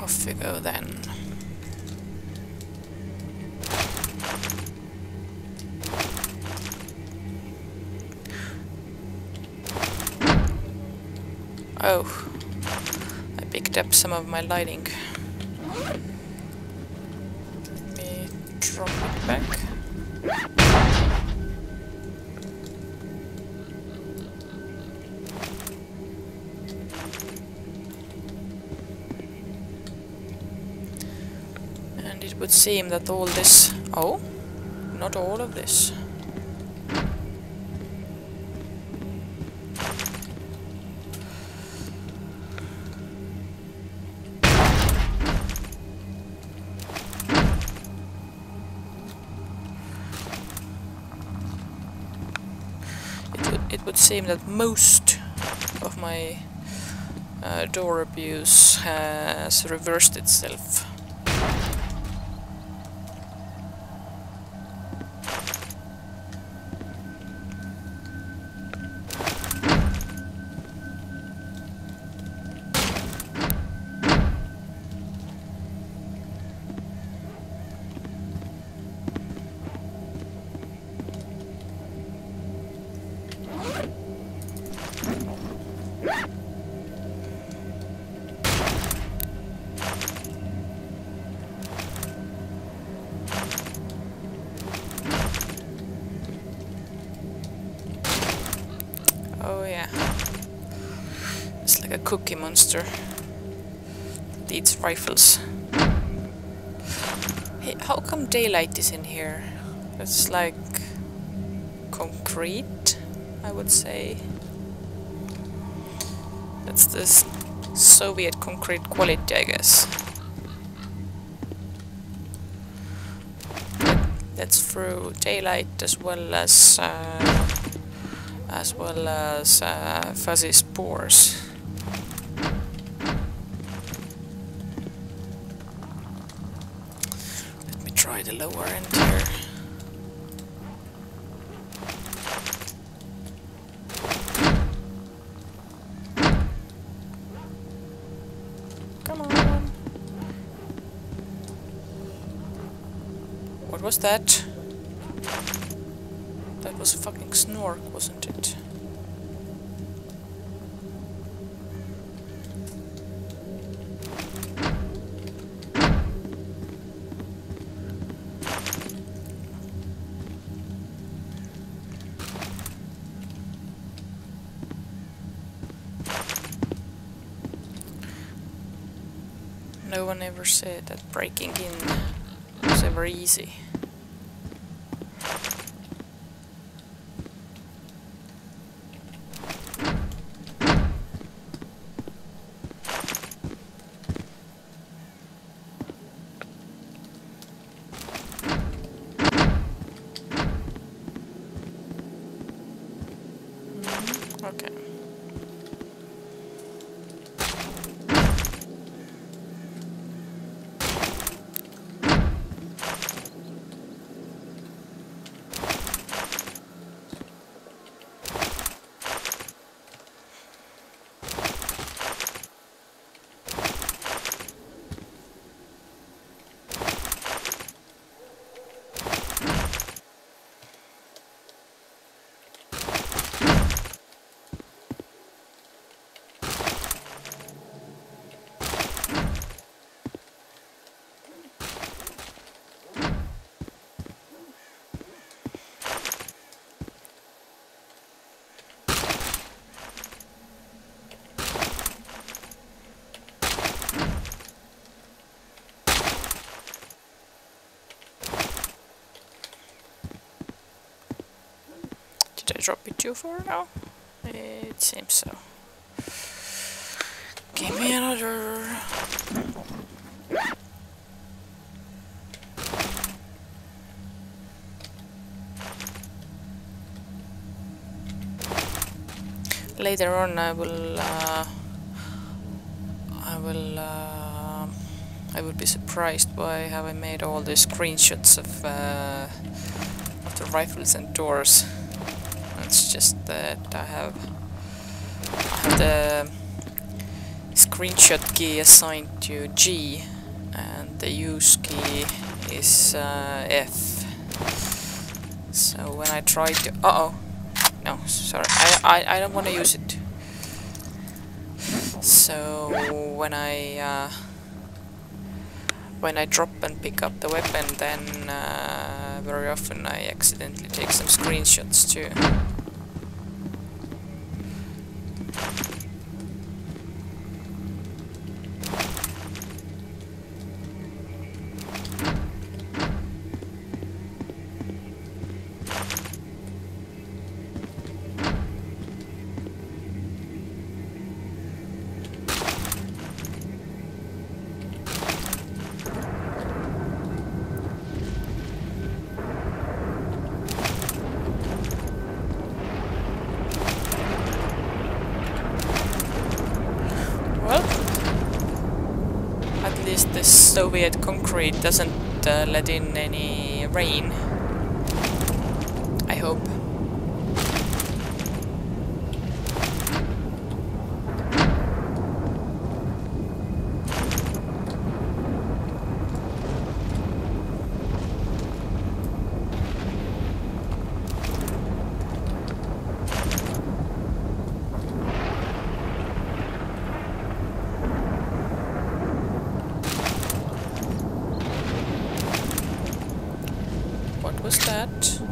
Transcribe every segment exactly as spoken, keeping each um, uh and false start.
off we go then. Oh, I picked up some of my lighting. Let me drop it back. And it would seem that all this... Oh, not all of this. It would seem that most of my uh, door abuse has reversed itself. Oh yeah, it's like a cookie monster that eats rifles. Hey, how come daylight is in here? It's like concrete, I would say. That's this Soviet concrete quality, I guess. That's through daylight as well as uh, as well as uh, fuzzy spores. Let me try the lower end here. Come on. What was that? That was a fucking Snork, wasn't it? No one ever said that breaking in was ever easy. Okay. Did I drop it too far now? It seems so. Give me another. Later on, I will. Uh, I will. Uh, I will be surprised by how I made all the screenshots of uh, of the rifles and doors. It's just that I have I have the screenshot key assigned to G, and the use key is uh, F. So when I try to... Uh oh! No, sorry, I, I, I don't want to use it. So when I... Uh, when I drop and pick up the weapon, then uh, very often I accidentally take some screenshots too. This Soviet concrete doesn't uh, let in any rain, I hope. What was that?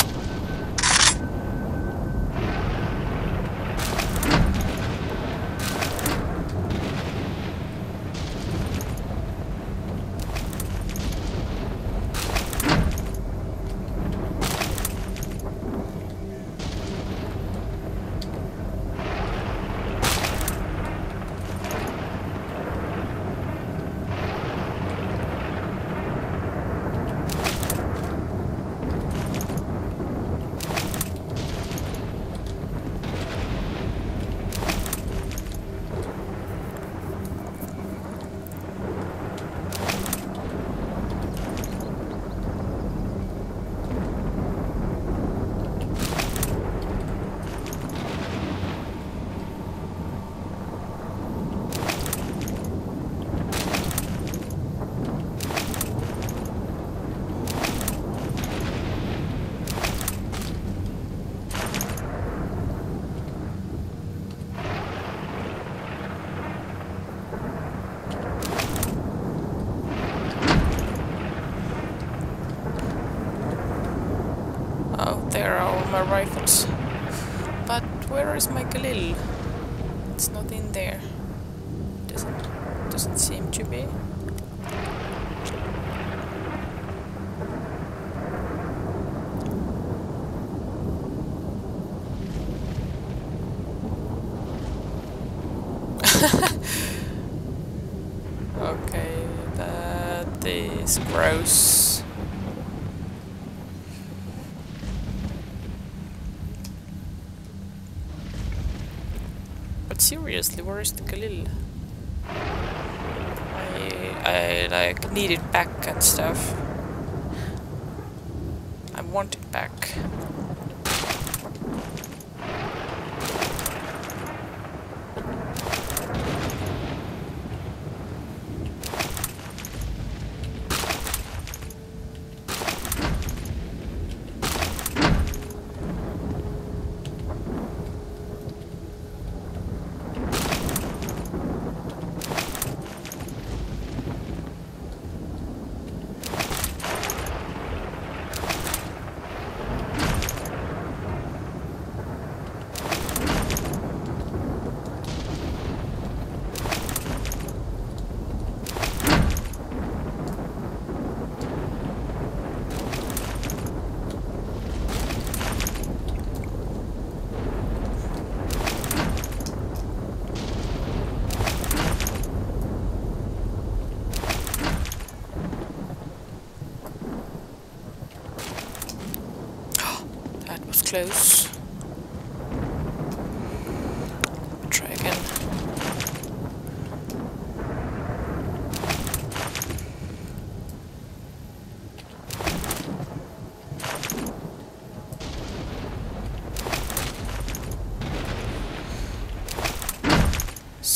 There are all my rifles. But where is my Galil? It's not in there. Doesn't doesn't seem to be. Okay, that is gross. Seriously, where is the Galil? I, I like need it back and stuff. I want it back. Close. Try again.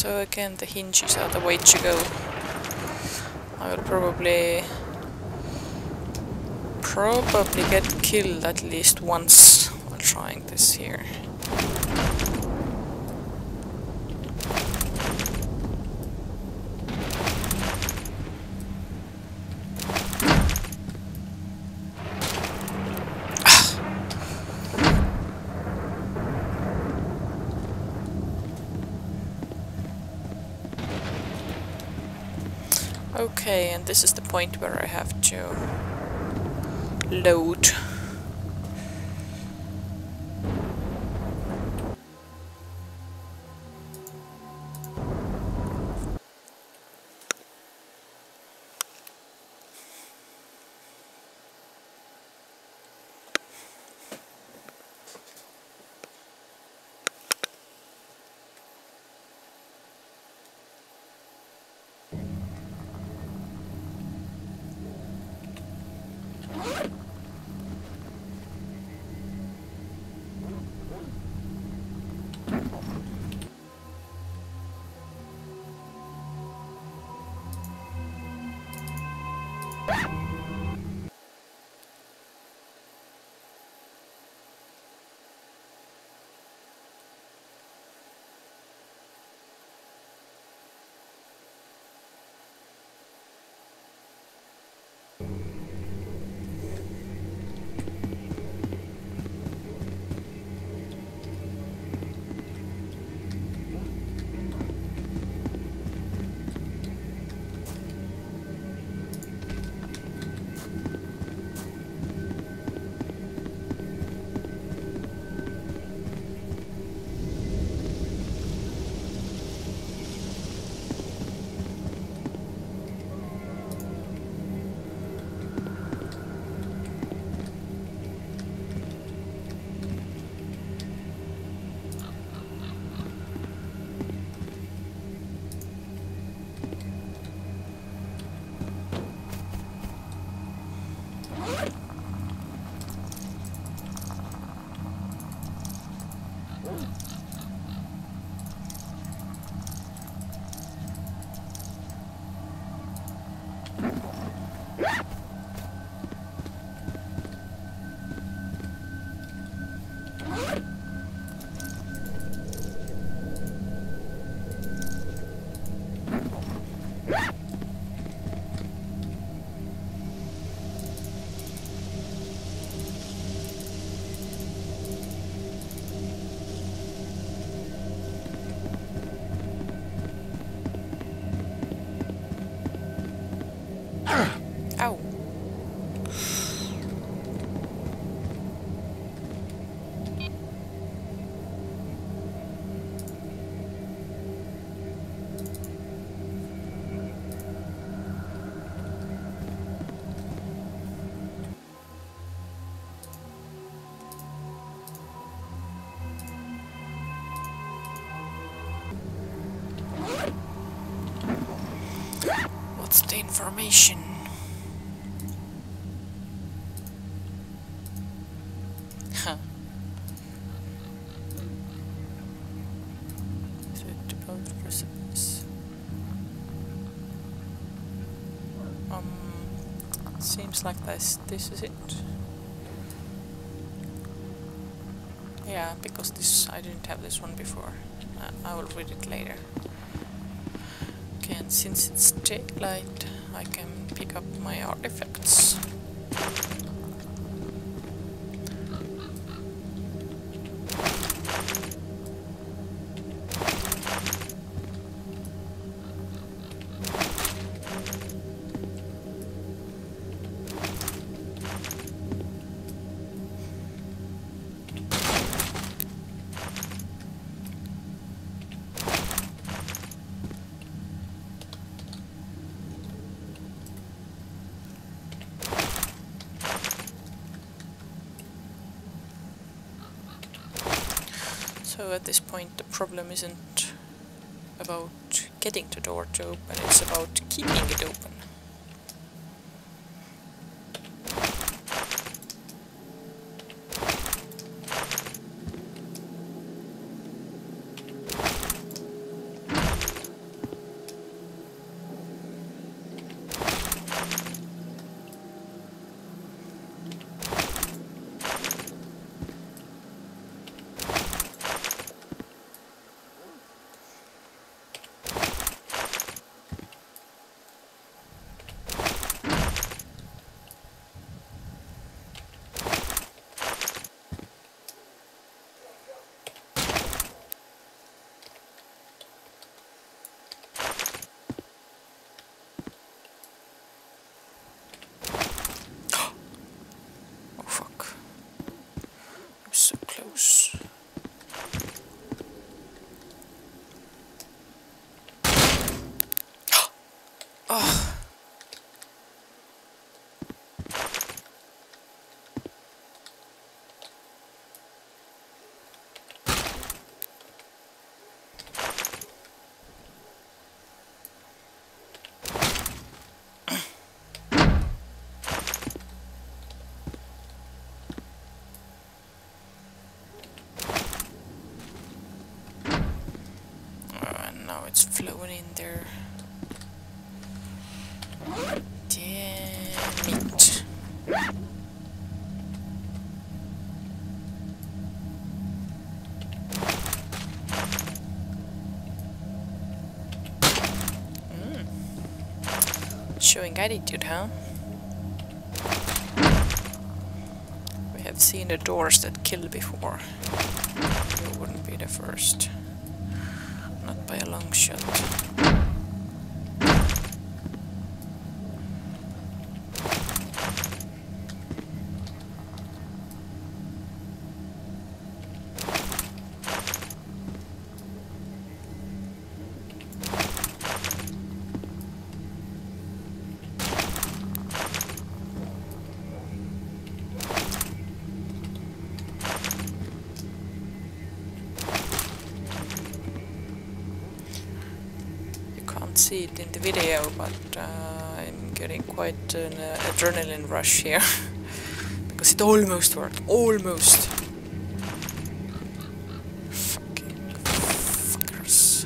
So again, the hinges are the way to go. I will probably probably get killed at least once while trying this here. Okay, and this is the point where I have to load. Ow. What's the information? Huh. Is it about recipes? Um, seems like this. This is it. Yeah, because this I didn't have this one before. Uh, I will read it later. Okay, and since it's daylight, I can pick up my artifacts. So at this point the problem isn't about getting the door to open, it's about keeping it open. it's flowing in there. Damn it. Mm. Showing attitude, huh? We have seen the doors that kill before. You wouldn't be the first. Not by a long shot. See it in the video, but uh, I'm getting quite an uh, adrenaline rush here because it almost worked, almost. Fucking fuckers.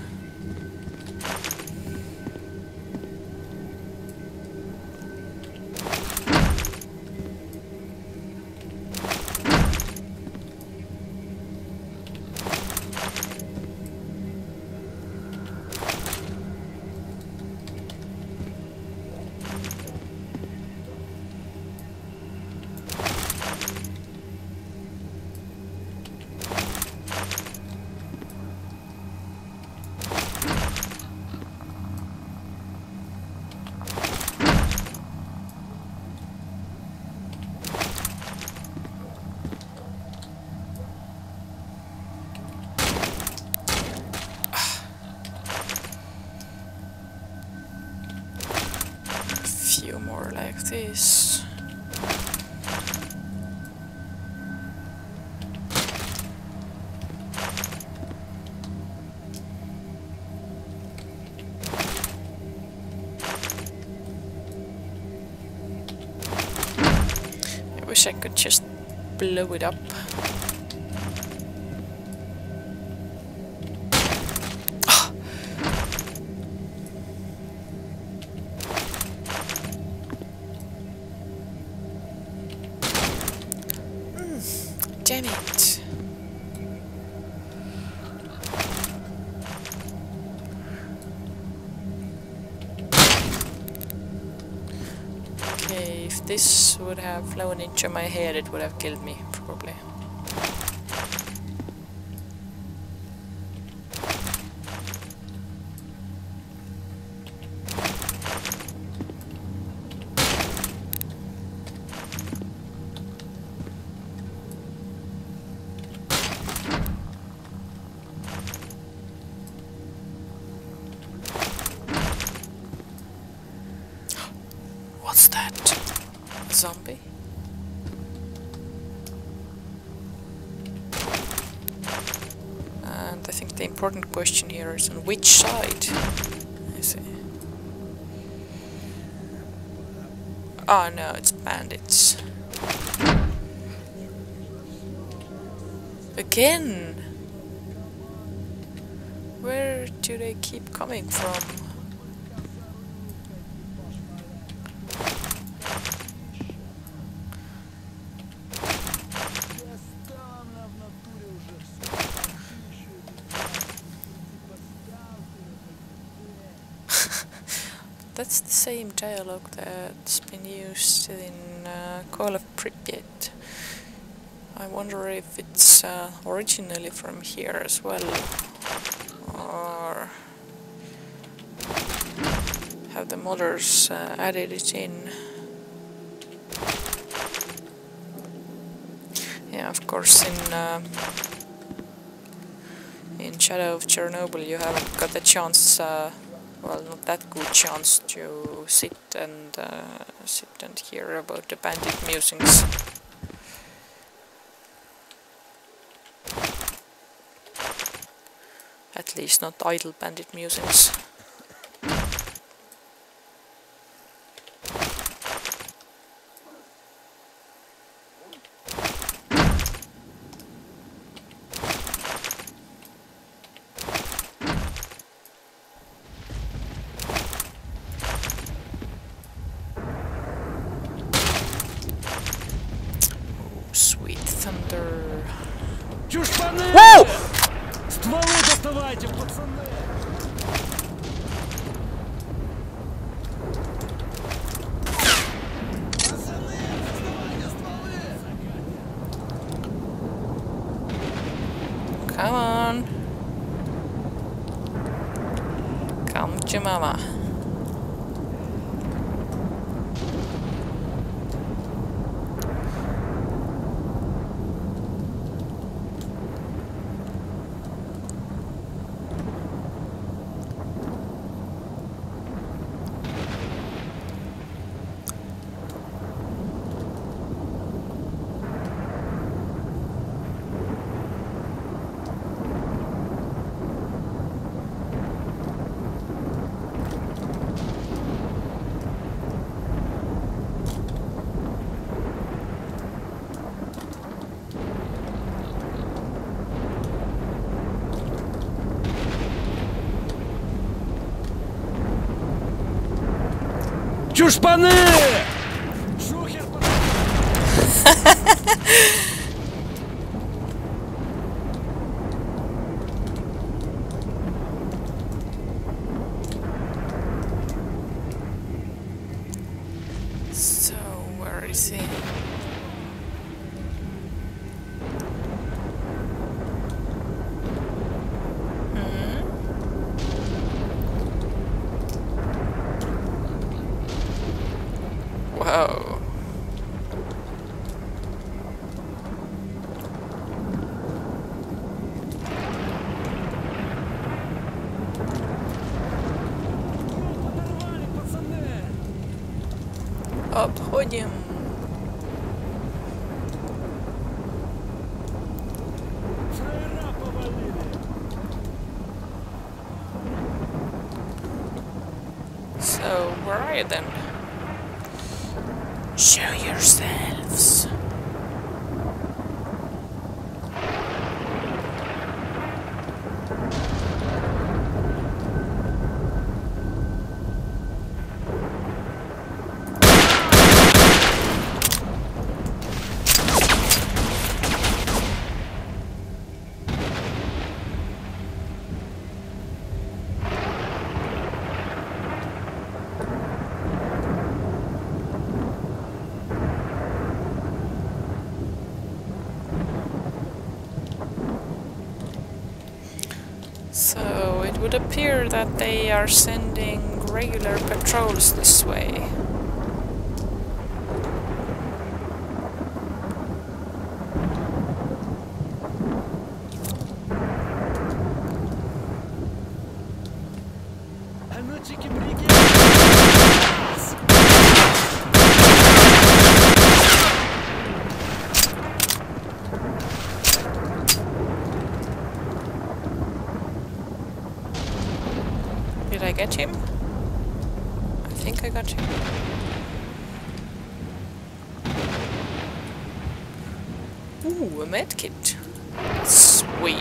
Few more like this. I wish I could just blow it up. Damn it. Okay, if this would have flown into my head, it would have killed me, probably. What's that? A zombie? And I think the important question here is on which side? I see. Oh no, it's bandits. Again! Where do they keep coming from? That's the same dialogue that's been used in uh, Call of Pripyat. I wonder if it's uh, originally from here as well, or have the modders uh, added it in. Yeah, of course, in uh, in Shadow of Chernobyl you haven't got a chance. Uh, Well, not that good chance to sit and uh, sit and hear about the bandit musings. At least not idle bandit musings. Доставайте, пацаны! Come on. Come to mama. Чушпаны! Шухер! So, where is he? Whoa. Обходим. So, where are you then? Show yourselves. So it would appear that they are sending regular patrols this way. Did I get him? I think I got him. Ooh, a medkit. Sweet.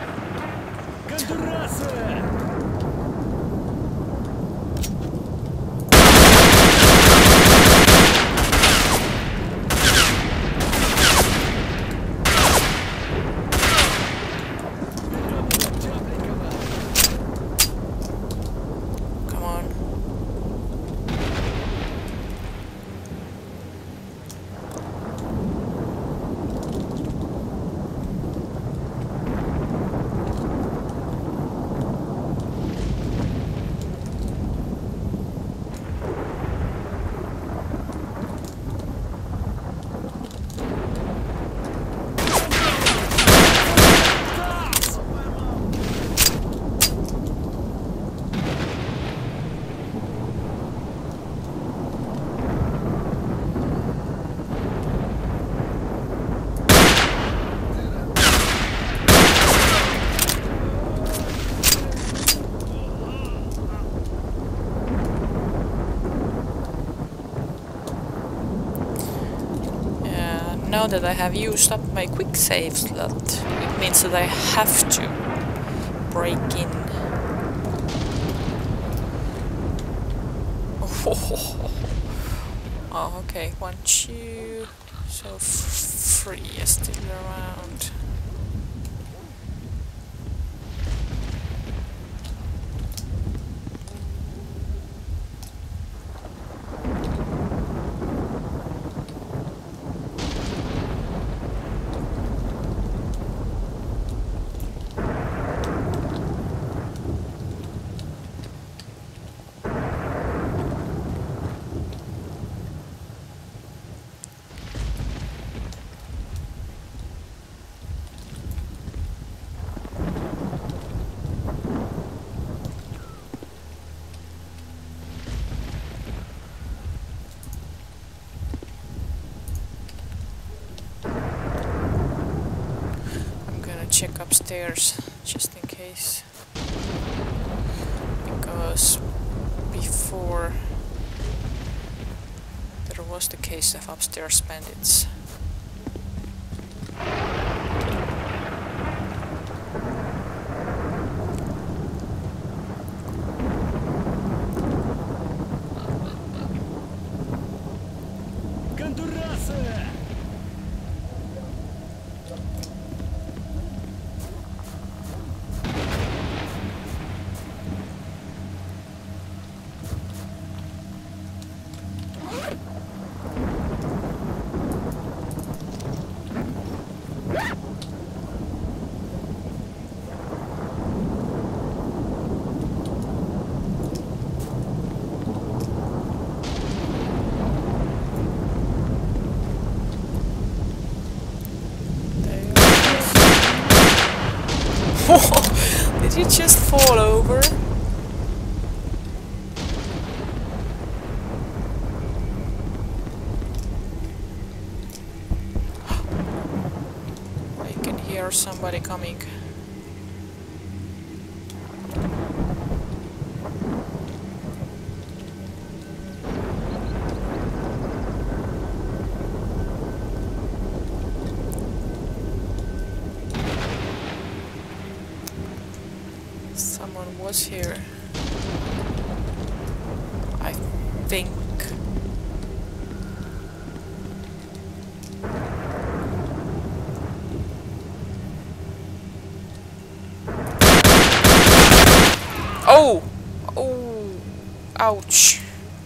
Now that I have used up my quick save slot, it means that I have to break in. Oh, oh okay, one, two, so three is still around. upstairs, just in case. Because before there was the case of upstairs bandits. Did you just fall over? I can hear somebody coming. Someone was here, I think. Oh! Oh! Ouch!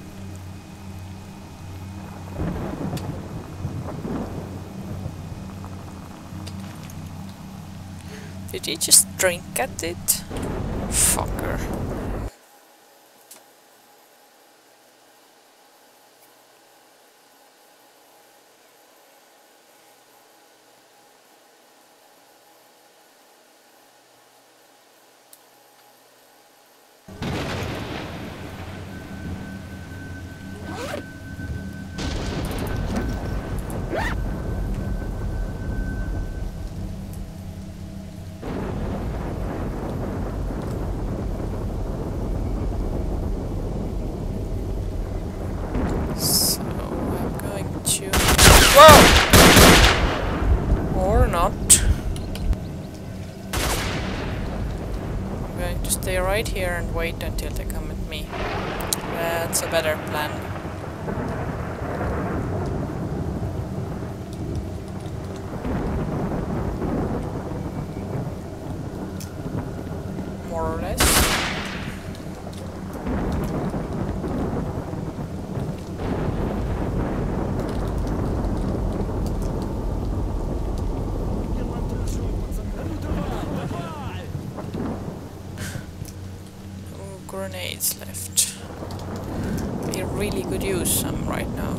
Did he just drink at it? Fucker. Whoa! Or not. I'm going to stay right here and wait until they come at me. That's a better plan. More or less. Grenades left. We really could use some right now.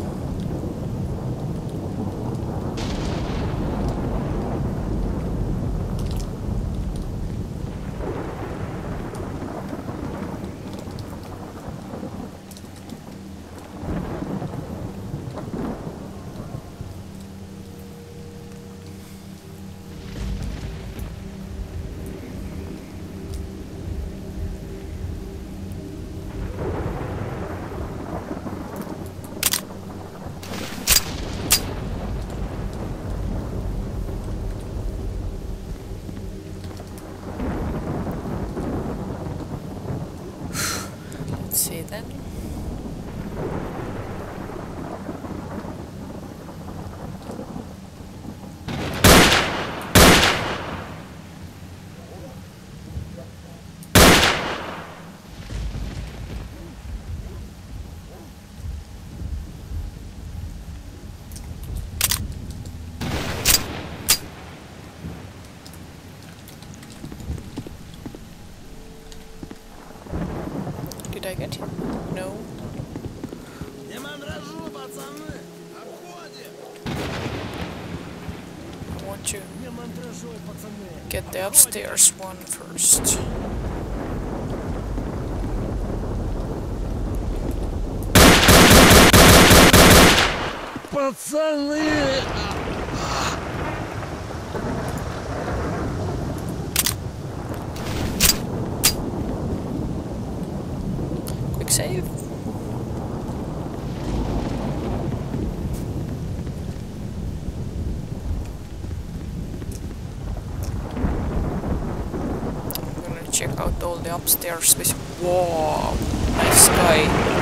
See then. Did I get him? No. I want to get the upstairs one first. Пацаны! save? I'm gonna check out all the upstairs with... Whoa! Nice sky.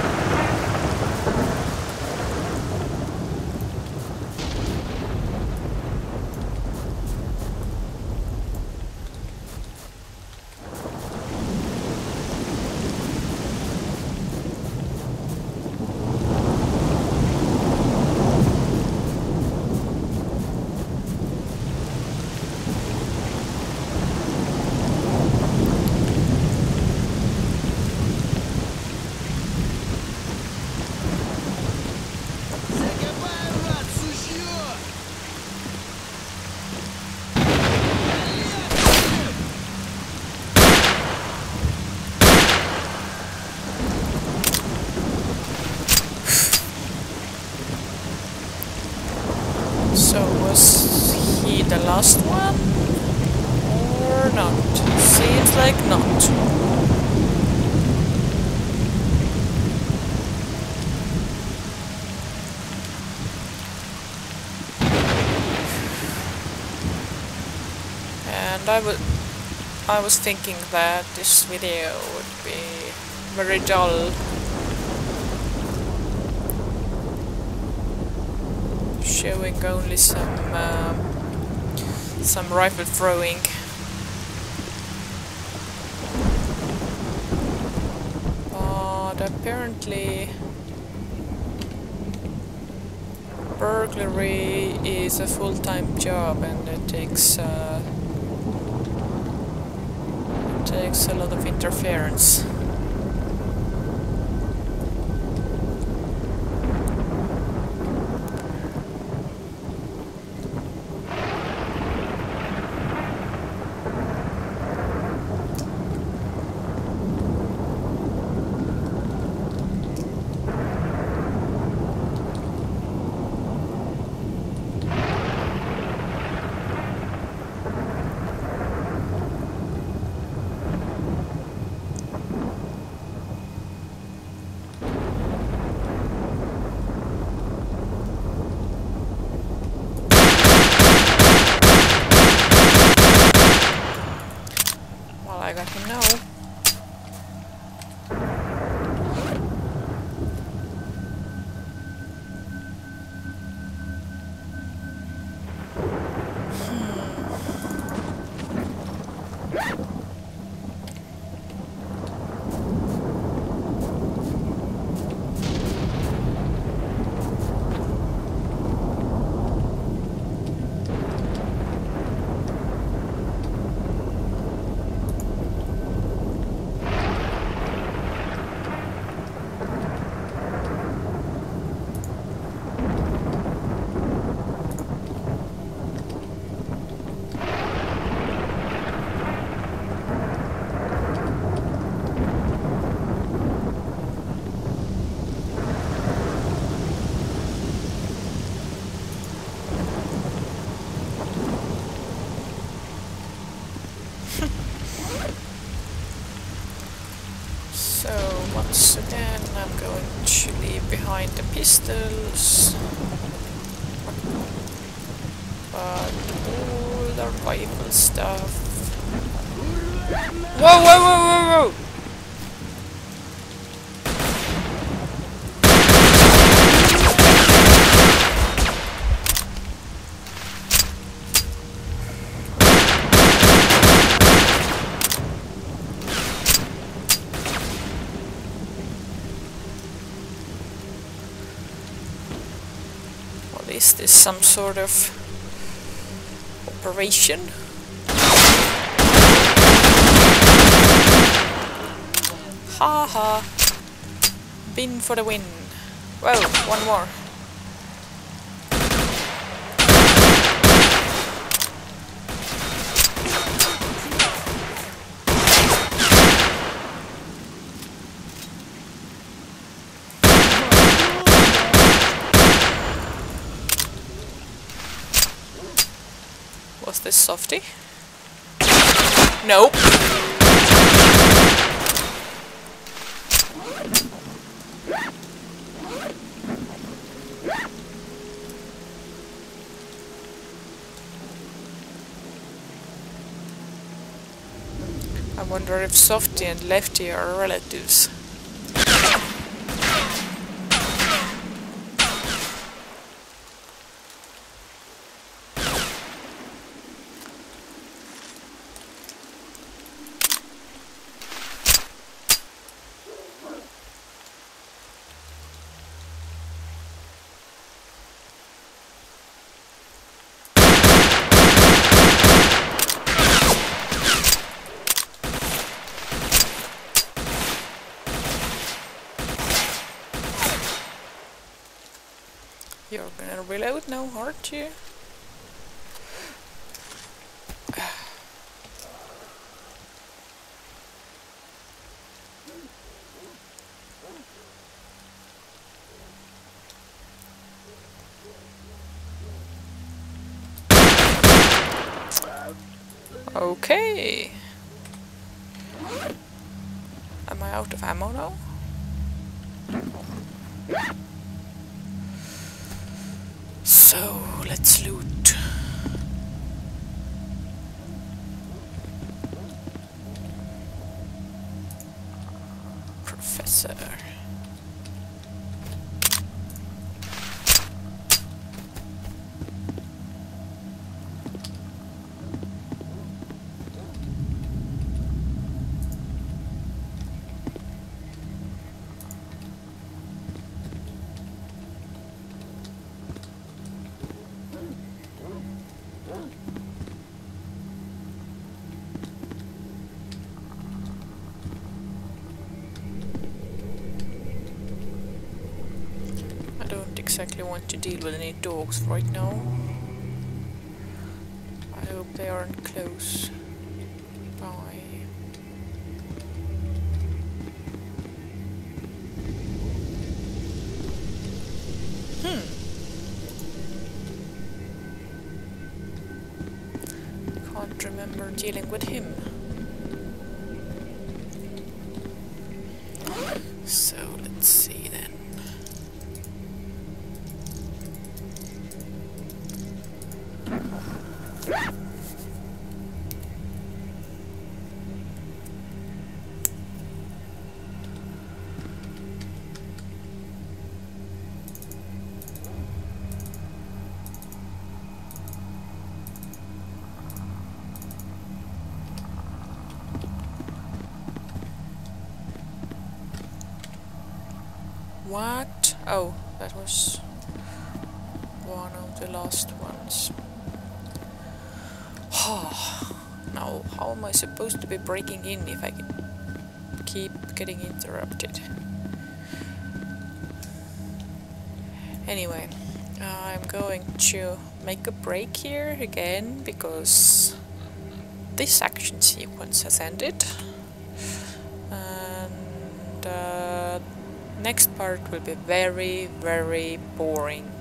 So was he the last one? Or not? Seems like not. And I was I was thinking that this video would be very dull. Showing only some uh, some rifle throwing. But apparently burglary is a full-time job, and it takes uh, it takes a lot of interference. I got him now. So once again I'm going to leave behind the pistols, but all the rifle stuff. Whoa, whoa, whoa, whoa, whoa! Is this some sort of operation? Ha ha! Bin for the win. Well, one more. Was this softy? Nope. I wonder if Softy and Lefty are relatives. You're gonna reload now, aren't you? Okay. Am I out of ammo now? So, let's loot. Professor. Exactly want to deal with any dogs right now. I hope they aren't close by. Hmm. Can't remember dealing with him. So let's see then. What? Oh, that was one of the last ones. Now, how am I supposed to be breaking in if I can keep getting interrupted? Anyway, uh, I'm going to make a break here again because this action sequence has ended. And uh, next part will be very, very boring.